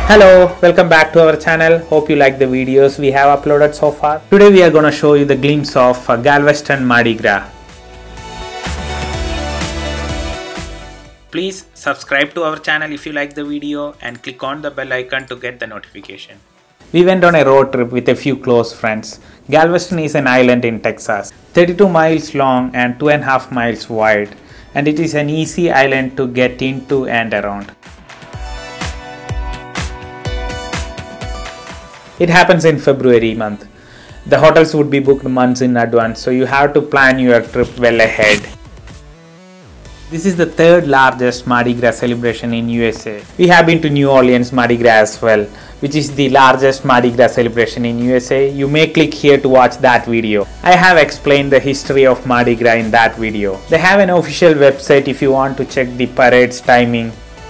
Hello, welcome back to our channel. Hope you like the videos we have uploaded so far. Today we are going to show you the glimpse of Galveston Mardi Gras. Please subscribe to our channel if you like the video and click on the bell icon to get the notification. We went on a road trip with a few close friends. Galveston is an island in Texas, 32 miles long and 2.5 miles wide, and it is an easy island to get into and around. It happens in February month. The hotels would be booked months in advance, so you have to plan your trip well ahead. This is the third largest Mardi Gras celebration in USA. We have been to New Orleans Mardi Gras as well, which is the largest Mardi Gras celebration in USA. You may click here to watch that video. I have explained the history of Mardi Gras in that video. They have an official website if you want to check the parade's timing.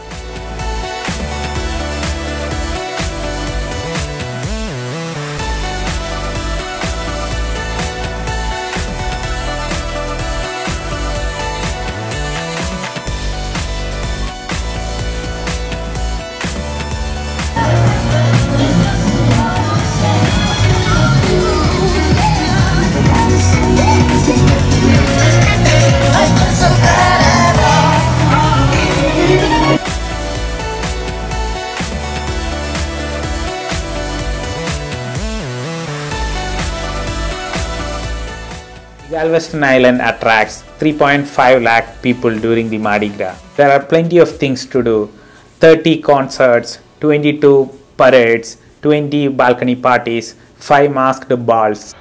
Galveston Island attracts 3.5 lakh people during the Mardi Gras. There are plenty of things to do. 30 concerts, 22 parades, 20 balcony parties, 5 masked balls.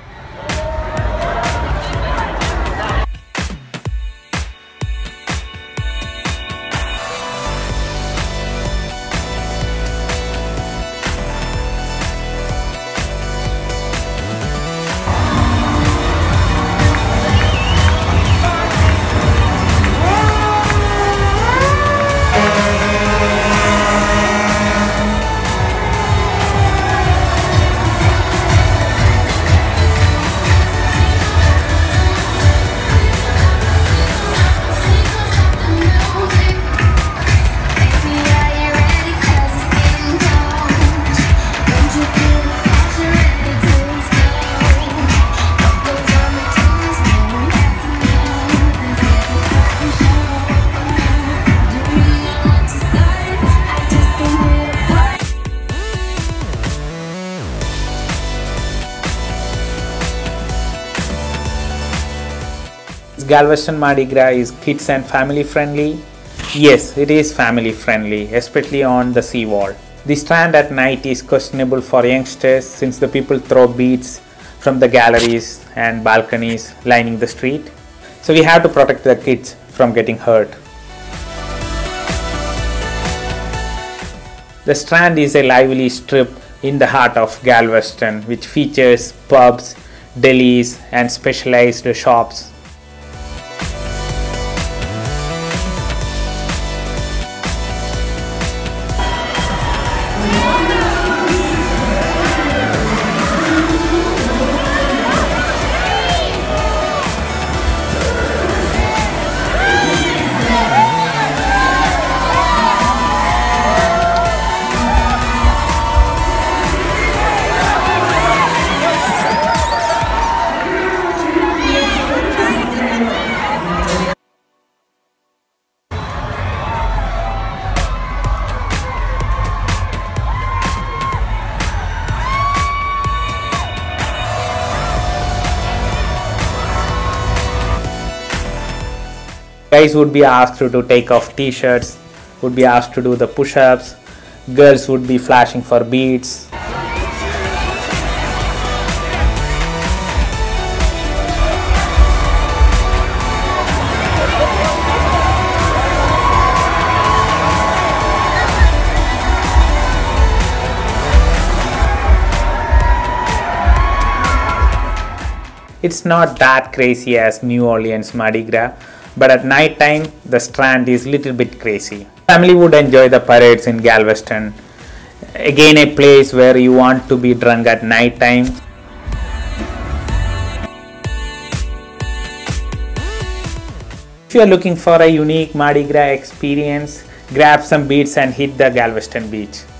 Galveston Mardi Gras is kids and family friendly. Yes, it is family friendly, especially on the seawall. The strand at night is questionable for youngsters since the people throw beads from the galleries and balconies lining the street. So we have to protect the kids from getting hurt. The strand is a lively strip in the heart of Galveston, which features pubs, delis and specialized shops. Guys would be asked to take off t-shirts, would be asked to do the push-ups, girls would be flashing for beads. It's not that crazy as New Orleans Mardi Gras, but at night time the strand is little bit crazy. Family would enjoy the parades in Galveston. Again, a place where you want to be drunk at night time. If you are looking for a unique Mardi Gras experience, grab some beads and hit the Galveston beach.